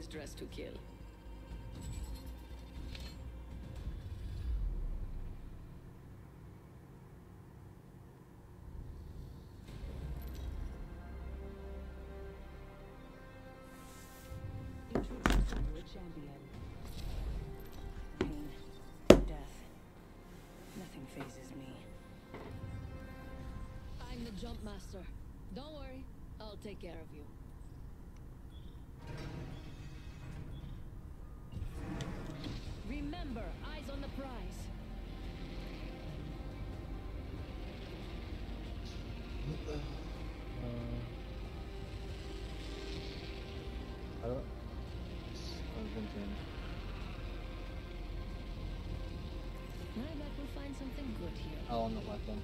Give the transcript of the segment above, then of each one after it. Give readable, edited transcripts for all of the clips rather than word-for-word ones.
stress to kill. Introducing your champion. Pain, death. Nothing phases me. I'm the jump master. Don't worry, I'll take care of you. Remember, eyes on the prize. I don't. I was thinking. I bet we'll find something good here. Oh, on the left one.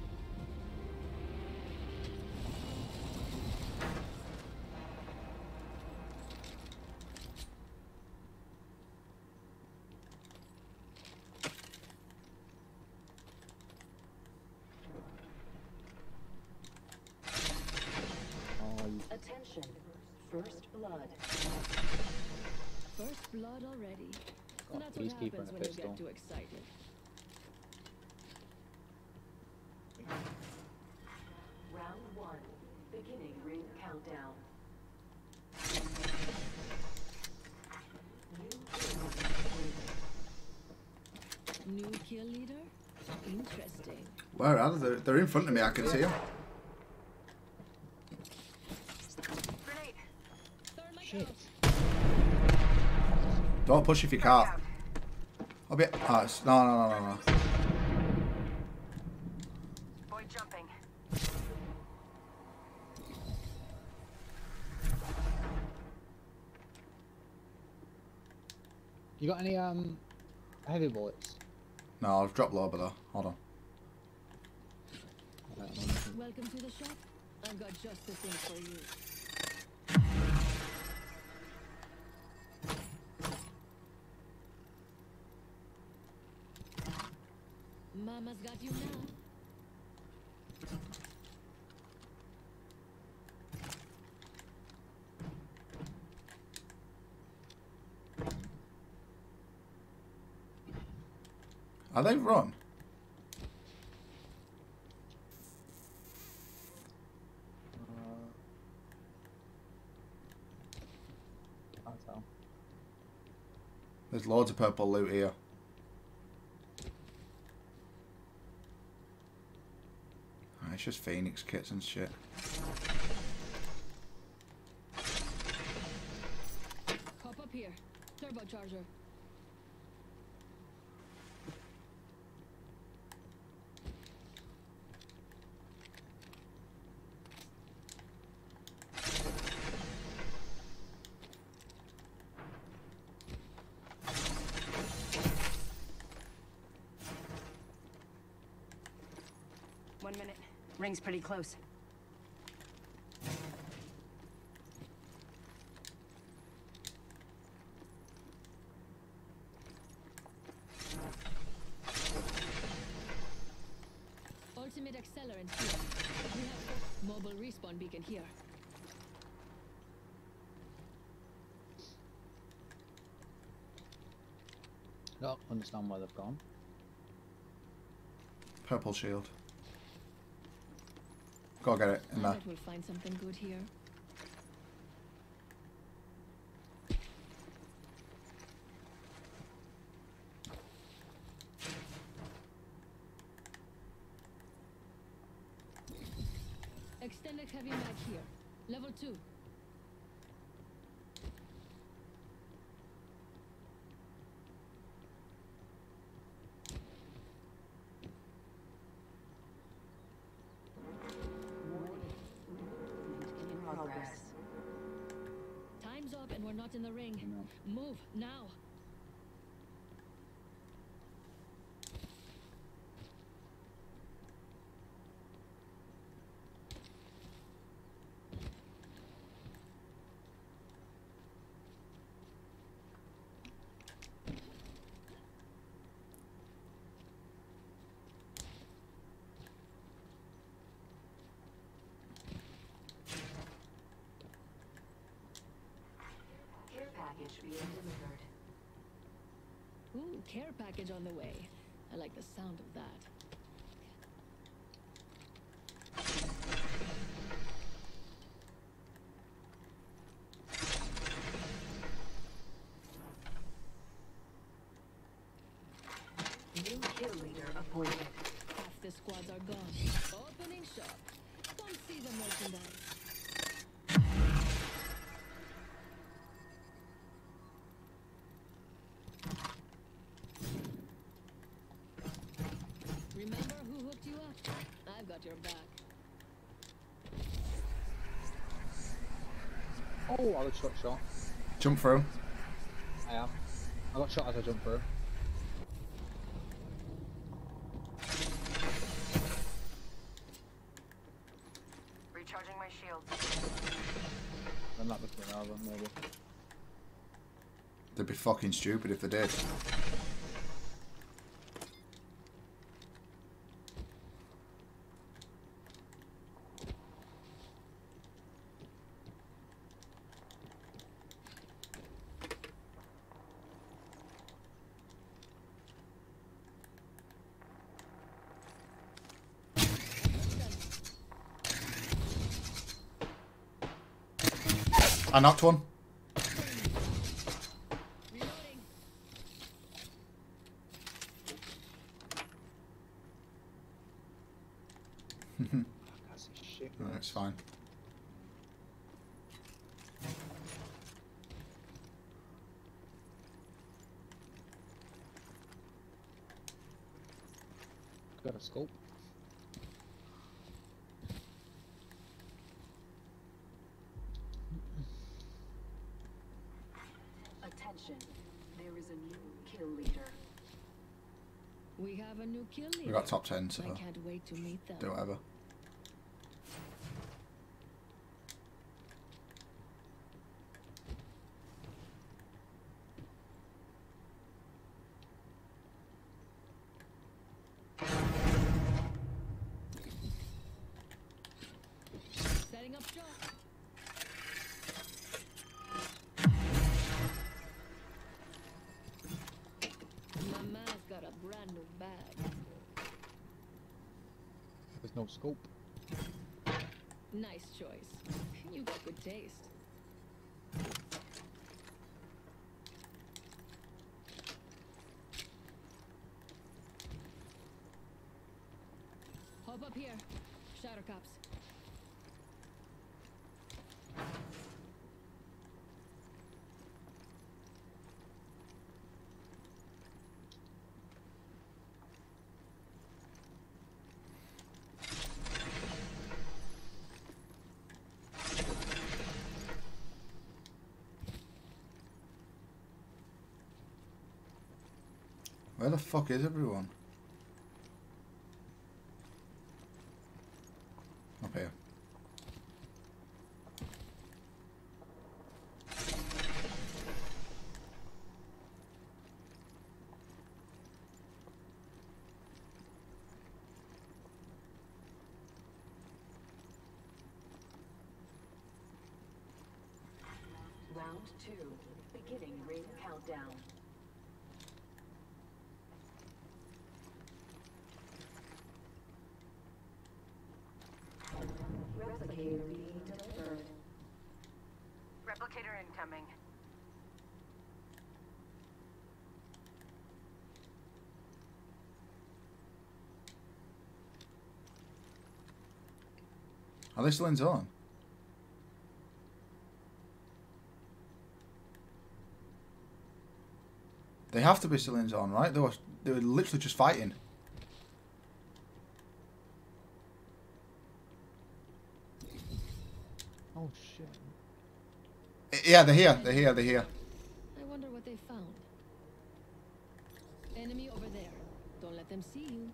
Attention. First blood. First blood already. Got That's a what peacekeeper happens and a when you pistol. get too excited. Round 1. Beginning ring countdown. New kill leader? Interesting. Where are they? They're in front of me. I can see them. Grenade. Thermite Shit. out. Don't push if you can't. I'll be. Oh, it's, no. Boy jumping. You got any heavy bullets? No, I've dropped low below. Hold on. I don't know anything. Welcome to the shop. I've got just the thing for you. Mama's got you now. Are they run? Can't tell. There's loads of purple loot here. Oh, it's just Phoenix kits and shit. Hop up here. Turbocharger. Ring's pretty close. Ultimate accelerant here. We have mobile respawn beacon here. Don't understand why they've gone. Purple shield. Go get it in I there. bet we'll find something good here. Extended heavy mag here. Level 2. In progress. Time's up and we're not in the ring. No. Move now. Care package being delivered. Ooh, care package on the way. I like the sound of that. New kill leader appointed. Half the squads are gone. Opening shop. Come see the merchandise. Remember who hooked you up? I've got your back. Oh, I got shot. Jump through. I am. I got shot as I jumped through. Recharging my shield. I'm not looking at them, maybe. They'd be fucking stupid if they did. I knocked one. Reloading. I can't see shit. No, it's fine. Got a scope. Attention. There is a new kill leader. We have a new kill leader. We got top 10, so I can't wait to meet them. do whatever. Setting up shop. Mama's got a brand new bag. There's no scope. Nice choice. You got good taste. Hop up here. Shadow cops. Where the fuck is everyone? Up here. Round 2. Beginning ring countdown. Replicator being delivered. Replicator incoming. Are they still in zone? They have to be still in zone, right? They were literally just fighting. Oh shit. Yeah, they're here. They're here. They're here. I wonder what they found. Enemy over there. Don't let them see you.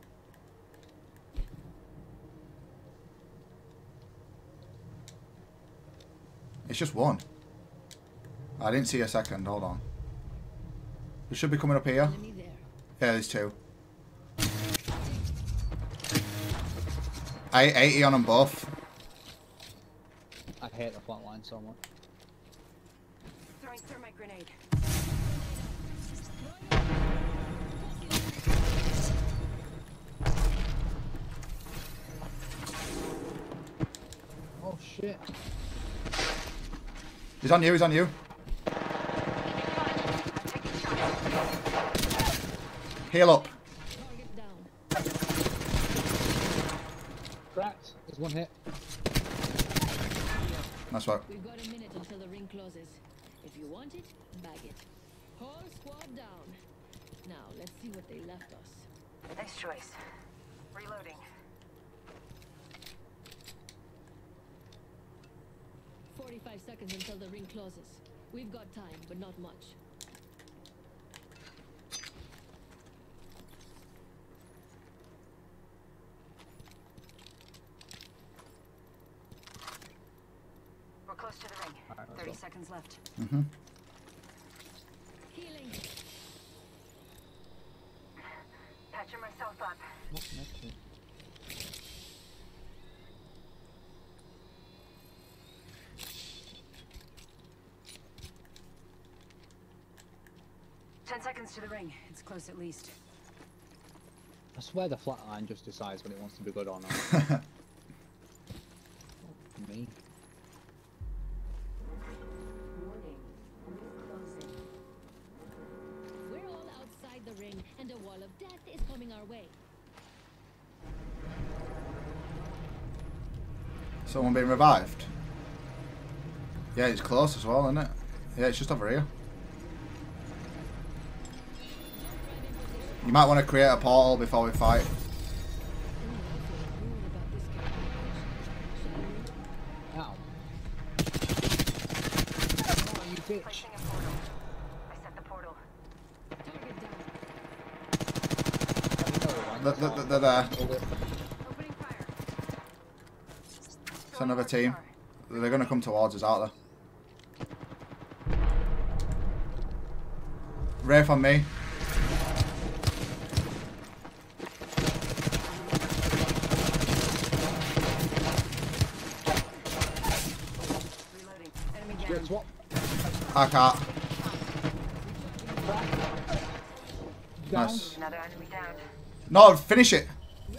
It's just one. I didn't see a second. Hold on. They should be coming up here. Enemy there. Yeah, there's two. I 80 on them both. I hate the flat line so much. Throwing thermite grenade. Oh shit. He's on you, he's on you. Heal up. Target down. Cracked. There's one hit. That's right. We've got a minute until the ring closes. If you want it, bag it. Whole squad down. Now, let's see what they left us. Nice choice. Reloading. 45 seconds until the ring closes. We've got time, but not much. We're close to the ring. Alright, let's 30 go. seconds left. Mm-hmm. Healing. Patching myself up. Not next to it. Ten seconds to the ring. It's close at least. I swear the flatline just decides when it wants to be good or not. Me. Warning. Closing. We're all outside the ring, and a wall of death is coming our way. Someone being revived. Yeah, it's close as well, isn't it? Yeah, it's just over here. You might want to create a portal before we fight. Ow. Oh, you bitch. Placing a portal. I set the portal. Target down. They're there. Opening fire. It's another team. They're going to come towards us, aren't they? Wraith on me. Reloading. Enemy Good down. swap. I can't. Down. Nice. Another enemy down. No, finish it.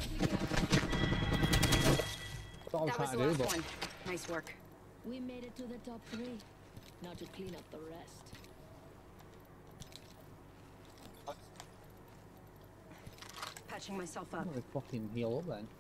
That's what I was That was trying the to last do, but one. Nice work. We made it to the top 3. Now to clean up the rest. Patching myself I'm up. gonna fucking heal up then.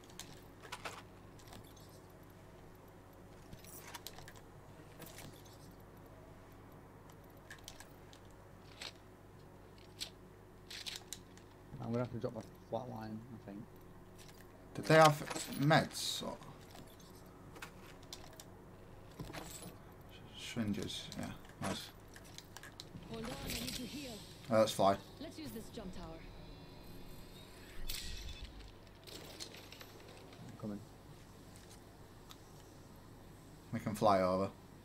I'm gonna have to drop a flatline, I think. Did they have meds? Or... Syringes, yeah, nice. Hold on, I need to heal. Let's fly. Let's use this jump tower. I'm coming. We can fly over.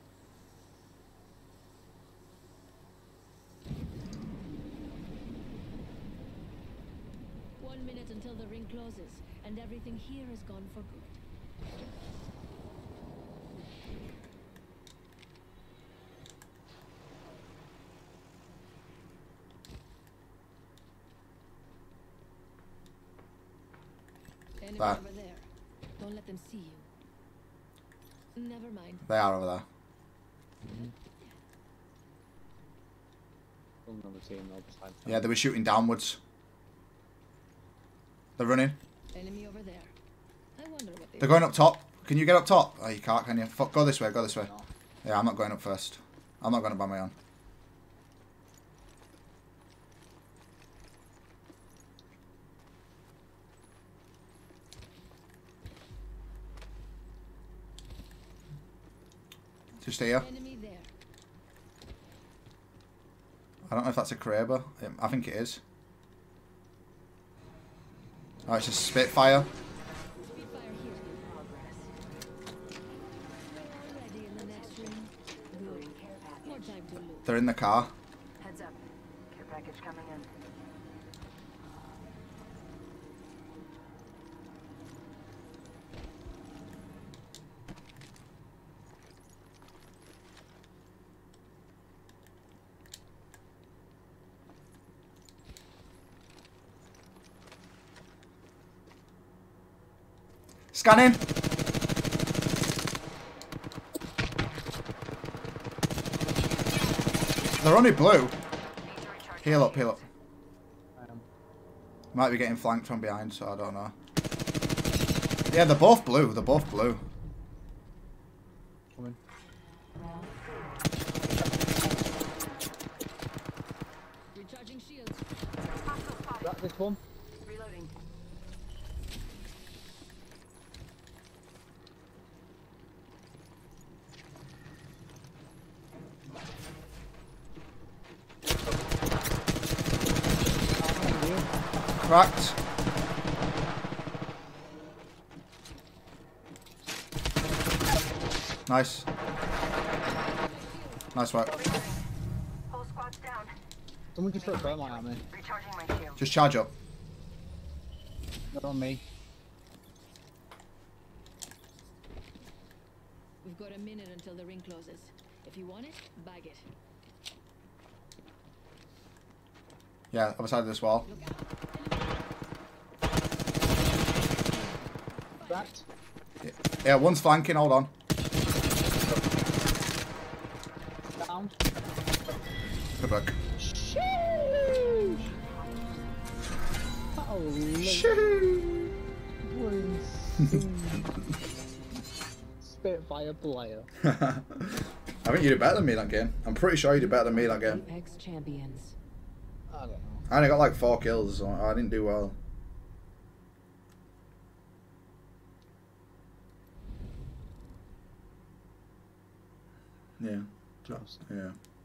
One minute until the ring closes, and everything here is gone for good. Enemy Bye. over there. Don't let them see you. Never mind. They are over there. Another team though besides them. Yeah, they were shooting downwards. They're running. Enemy over there. I wonder what they They're going up top. Can you get up top? Oh, you can't, can you? Fuck, go this way, go this way. No. Yeah, I'm not going up first. I'm not going up by my own. Just here. Enemy there. I don't know if that's a Kraber. I think it is. Oh, it's a Spitfire. Spitfire here. We're already in the next ring. Good. More time to loot. They're in the car. Heads up. Care package coming in. Scanning. They're only blue. Heal up, heal up. I am. Might be getting flanked from behind, so I don't know. Yeah, they're both blue. They're both blue. Coming. Recharging shields. Got this one. Reloading. Cracked. Nice. Nice work. Whole squad's down. Someone just threw a thermite at me. Recharging my shield. Just charge up. Not on me. We've got a minute until the ring closes. If you want it, bag it. Yeah, other side of this wall. Look out. Cracked. Yeah, one's flanking. Hold on. Down. Good work. Sheesh. Holy. Spitfire player. I think you did better than me that game. I'm pretty sure you did better than me that game. Apex champions. I don't know. I only got like 4 kills, so I didn't do well. Yeah. Just. Yeah.